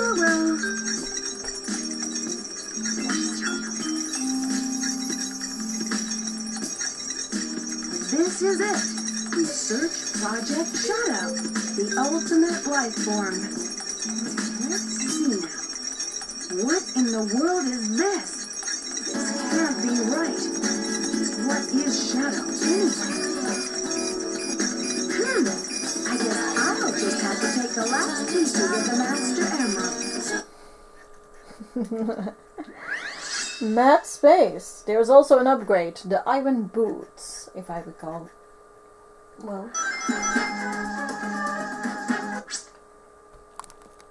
well. This is it. Research Project Shadow, the ultimate life form. Let's see now. What in the world is this? This can't be right. What is Shadow anyway? I guess I'll just have to take the last pieces of the Master Emerald. Mad space. There's also an upgrade, the iron boots, if I recall. Well.